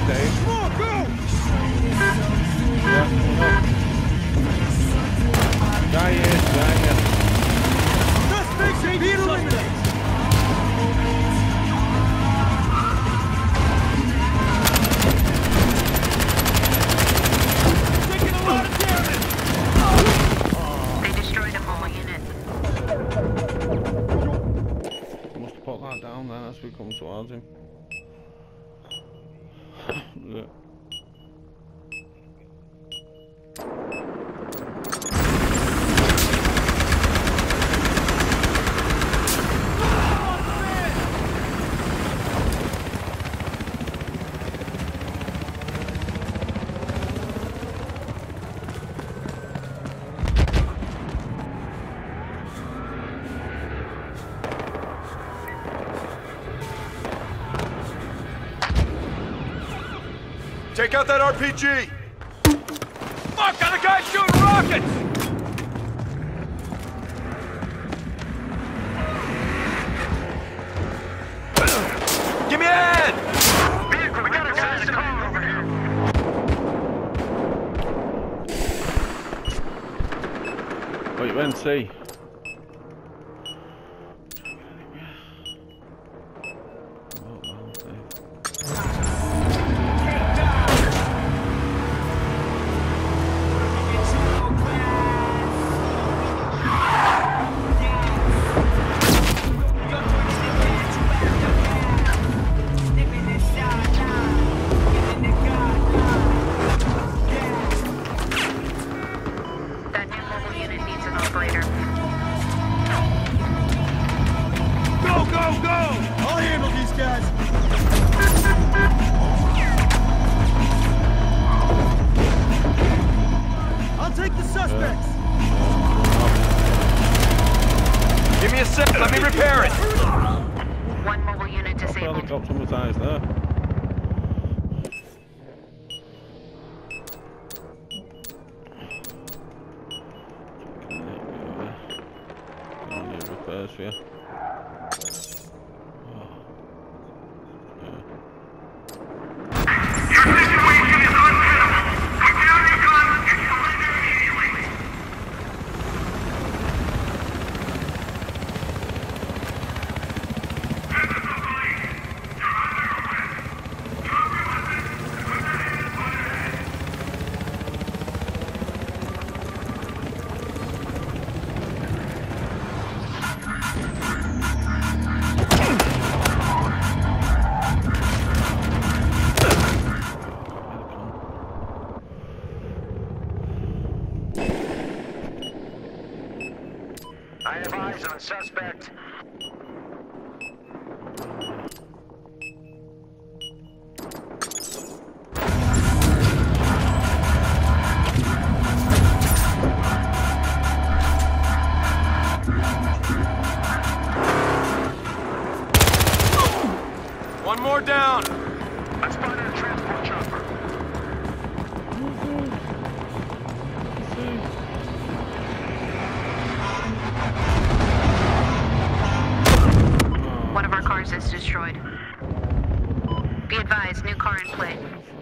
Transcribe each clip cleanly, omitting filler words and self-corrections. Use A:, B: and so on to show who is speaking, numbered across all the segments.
A: Dave.
B: Come on, go!
A: Yeah, guy here.
B: Suspects being eliminated! Taking a lot of damage!
C: They destroyed a mobile unit.
A: Must have put that down then as we come towards him. Yeah.
B: Take out that RPG! Fuck, got a guy shooting rockets! Give me a hand!
C: Vehicle, we got a guy in the car over here.
A: Wait, NC.
C: That new mobile unit needs an operator.
B: Go, go, go! I'll handle these guys! I'll take the suspects! Give me a sec, let me repair it!
C: One mobile unit
A: Well, they
C: disabled.
A: dropped someone's eyes there. Repairs for you.
D: I have eyes on suspect.
B: One more down!
D: I spotted a transport chopper.
C: One of our cars is destroyed. Be advised, new car in play.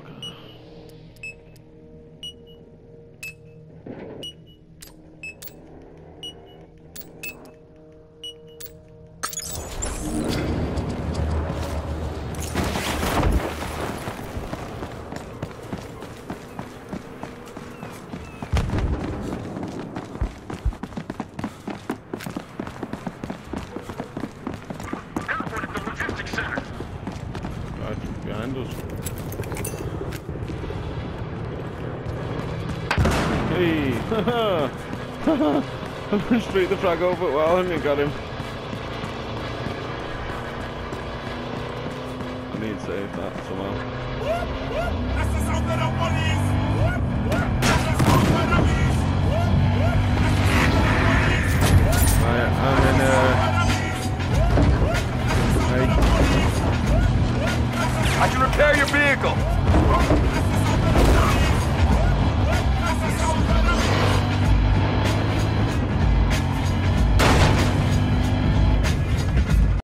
D: Airport at the logistics center.
A: Right behind us. Hey! I streaked the flag over it well and you got him. I need to save that somehow. Right, I'm in
B: I can repair your vehicle!